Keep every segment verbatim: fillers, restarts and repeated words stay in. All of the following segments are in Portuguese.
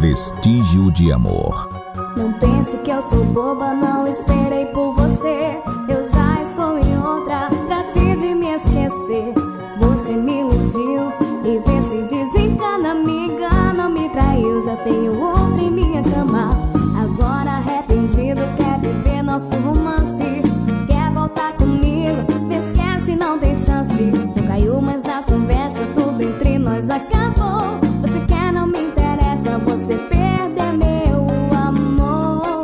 Vestígio de amor. Não pense que eu sou boba, não esperei por você. Eu já estou em outra, trate de me esquecer. Você me iludiu e vê se desencana, me engana, me traiu. Já tenho outro em minha cama. Agora arrependido, quer viver nosso romance. Quer voltar comigo, me esquece, não tem chance. Eu caiu, mas na conversa tudo entre nós acabou. Você quer, não me interessa, você perdeu meu amor.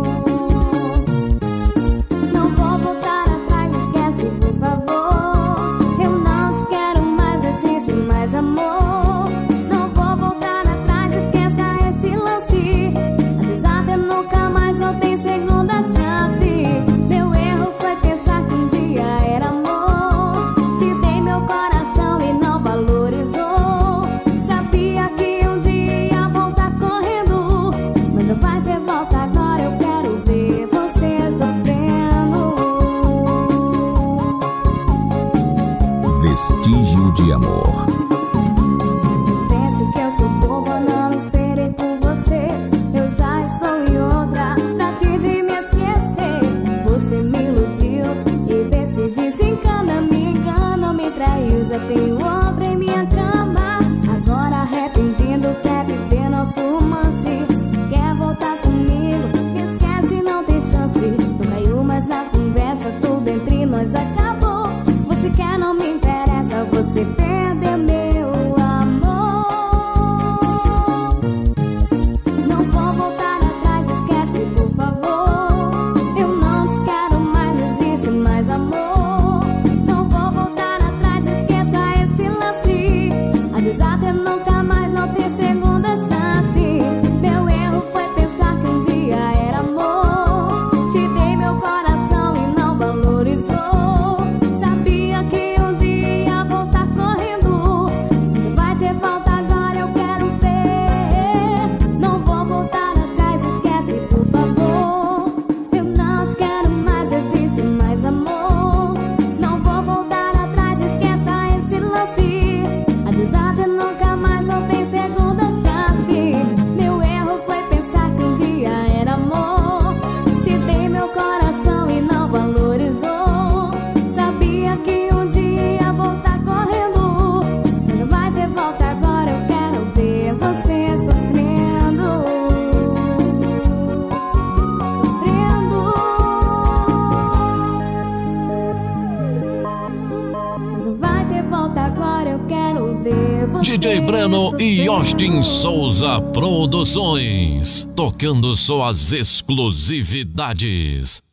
Não vou voltar atrás, esquece por favor. Eu não te quero mais, não existe mais amor. Não vou voltar atrás, esqueça esse lance. Apesar de eu nunca mais não tem segunda chance. Meu erro foi pensar que um dia era amor. Te dei meu coração e não valorizou. Sabia que um dia ia voltar correndo, mas não vai ter volta agora, eu quero ver você sofrendo. Vestígio de amor. Pense que eu sou boba, não esperei por você. Eu já estou em outra, trate de me esquecer. Você me iludiu e vê se desencana, me engana, me traiu. Já tenho outra em minha cama. Agora arrependido, quer viver nosso romance. Quer voltar comigo, me esquece, não tem chance. Não caiu, mas na conversa tudo entre nós acabou. Você quer, não me interessa, você perdeu meu amor. Não vou voltar atrás, esquece por favor. Eu não te quero mais, não existe mais amor. Não vou voltar atrás, esqueça esse lance. Apesar de eu nunca mais não ter segunda chance. Meu erro foi pensar que um dia era amor. Te dei meu coração e não valorizou. Sabia que um dia ia voltar correndo, mas não vai ter volta agora, eu quero ver. Não vou voltar atrás, esquece por favor. Eu não te quero mais, existe mais amor. Não vou voltar atrás, esqueça esse lance. Apesar de nunca mais não tem segunda chance. Meu erro foi pensar que um dia era amor. Te dei meu coração e não valorizou. Sabia que um dia ia voltar correndo, mas não vai ter volta agora, eu quero ver você sofrendo. Sofrendo. Mas não vai ter volta agora, eu quero ver você D J Breno e sofrendo. Austin Souza Produções, tocando só as exclusividades.